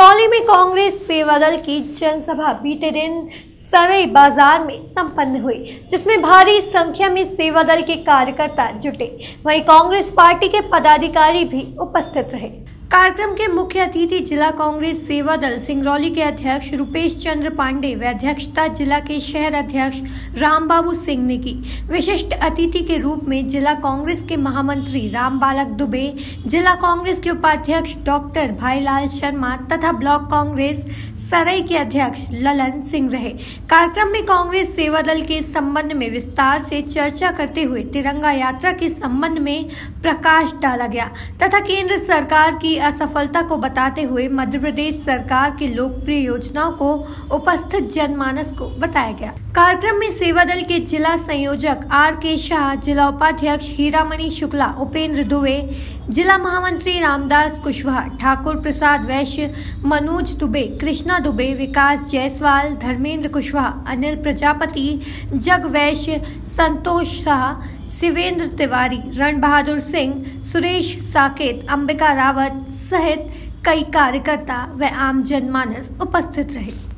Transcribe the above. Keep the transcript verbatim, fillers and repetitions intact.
सिंगरौली में कांग्रेस सेवा दल की जनसभा बीते दिन सरई बाजार में संपन्न हुई, जिसमें भारी संख्या में सेवा दल के कार्यकर्ता जुटे। वहीं कांग्रेस पार्टी के पदाधिकारी भी उपस्थित रहे। कार्यक्रम के मुख्य अतिथि जिला कांग्रेस सेवा दल सिंगरौली के अध्यक्ष रुपेश चंद्र पांडे व अध्यक्षता जिला के शहर अध्यक्ष रामबाबू सिंह ने की। विशिष्ट अतिथि के रूप में जिला कांग्रेस के महामंत्री रामबालक दुबे, जिला कांग्रेस के उपाध्यक्ष डॉक्टर भाईलाल शर्मा तथा ब्लॉक कांग्रेस सरई के अध्यक्ष ललन सिंह रहे। कार्यक्रम में कांग्रेस सेवा दल के संबंध में विस्तार से चर्चा करते हुए तिरंगा यात्रा के संबंध में प्रकाश डाला गया तथा केंद्र सरकार की असफलता को बताते हुए मध्य प्रदेश सरकार की लोकप्रिय योजनाओं को उपस्थित जनमानस को बताया गया। कार्यक्रम में सेवा दल के जिला संयोजक आर के शाह, जिला उपाध्यक्ष हीरामणि शुक्ला, उपेंद्र दुबे, जिला महामंत्री रामदास कुशवाहा, ठाकुर प्रसाद वैश्य, मनोज दुबे, कृष्णा दुबे, विकास जायसवाल, धर्मेंद्र कुशवाहा, अनिल प्रजापति, जग वैश्य, संतोष शाह, शिवेंद्र तिवारी, रण बहादुर सिंह, सुरेश साकेत, अंबिका रावत सहित कई कार्यकर्ता व आम जनमानस उपस्थित रहे।